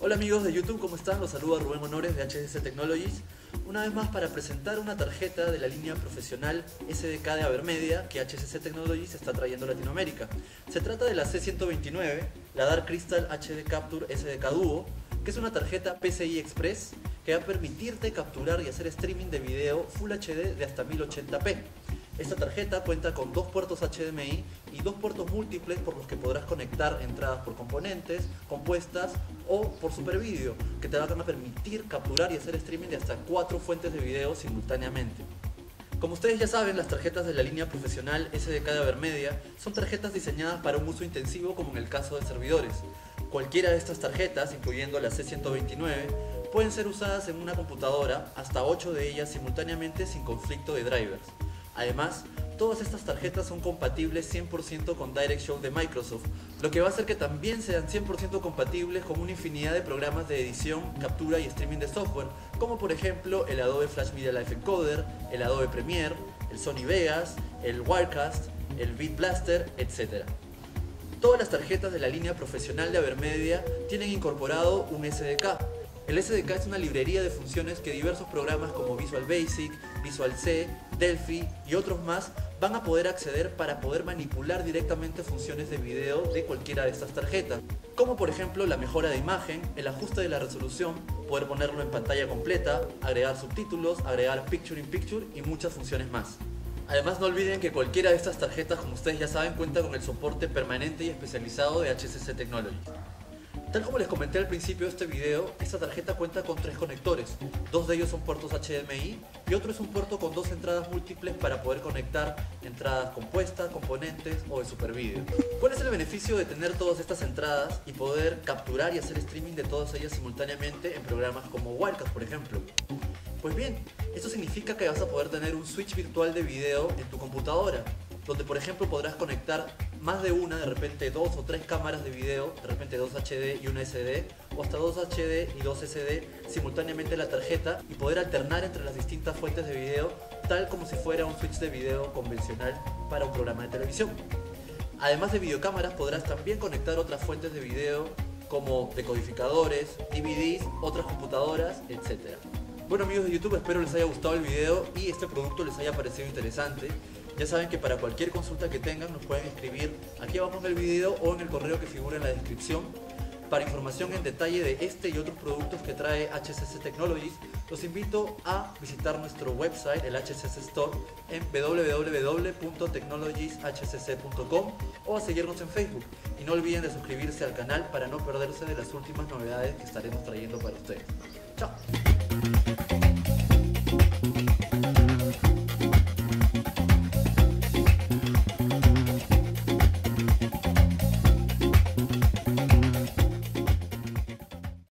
Hola amigos de YouTube, ¿cómo están? Los saluda Rubén Honores de HSC Technologies. Una vez más para presentar una tarjeta de la línea profesional SDK de Avermedia que HSC Technologies está trayendo a Latinoamérica. Se trata de la C129, la Dark Crystal HD Capture SDK Duo, que es una tarjeta PCI Express que va a permitirte capturar y hacer streaming de video Full HD de hasta 1080p. Esta tarjeta cuenta con dos puertos HDMI y dos puertos múltiples por los que podrás conectar entradas por componentes, compuestas o por Super Video, que te van a permitir capturar y hacer streaming de hasta 4 fuentes de video simultáneamente. Como ustedes ya saben, las tarjetas de la línea profesional SDK de Avermedia son tarjetas diseñadas para un uso intensivo, como en el caso de servidores. Cualquiera de estas tarjetas, incluyendo la C129, pueden ser usadas en una computadora, hasta 8 de ellas simultáneamente sin conflicto de drivers. Además, todas estas tarjetas son compatibles 100% con DirectShow de Microsoft, lo que va a hacer que también sean 100% compatibles con una infinidad de programas de edición, captura y streaming de software, como por ejemplo el Adobe Flash Media Live Encoder, el Adobe Premiere, el Sony Vegas, el Wirecast, el Beat Blaster, etc. Todas las tarjetas de la línea profesional de Avermedia tienen incorporado un SDK. El SDK es una librería de funciones que diversos programas como Visual Basic, Visual C, Delphi y otros más van a poder acceder para poder manipular directamente funciones de video de cualquiera de estas tarjetas, como por ejemplo la mejora de imagen, el ajuste de la resolución, poder ponerlo en pantalla completa, agregar subtítulos, agregar Picture in Picture y muchas funciones más. Además, no olviden que cualquiera de estas tarjetas, como ustedes ya saben, cuenta con el soporte permanente y especializado de HSC Technologies. Tal como les comenté al principio de este video, esta tarjeta cuenta con 3 conectores. 2 de ellos son puertos HDMI y otro es un puerto con 2 entradas múltiples para poder conectar entradas compuestas, componentes o de Super Video. ¿Cuál es el beneficio de tener todas estas entradas y poder capturar y hacer streaming de todas ellas simultáneamente en programas como Wirecast, por ejemplo? Pues bien, esto significa que vas a poder tener un switch virtual de video en tu computadora, donde por ejemplo podrás conectar más de una, de repente 2 o 3 cámaras de video, de repente 2 HD y una SD, o hasta 2 HD y 2 SD simultáneamente en la tarjeta y poder alternar entre las distintas fuentes de video, tal como si fuera un switch de video convencional para un programa de televisión. Además de videocámaras, podrás también conectar otras fuentes de video como decodificadores, DVDs, otras computadoras, etc. Bueno amigos de YouTube, espero les haya gustado el video y este producto les haya parecido interesante. Ya saben que para cualquier consulta que tengan nos pueden escribir aquí abajo en el video o en el correo que figura en la descripción. Para información en detalle de este y otros productos que trae HSC Technologies, los invito a visitar nuestro website, el HSC Store, en www.technologieshcc.com o a seguirnos en Facebook. Y no olviden de suscribirse al canal para no perderse de las últimas novedades que estaremos trayendo para ustedes. ¡Chao!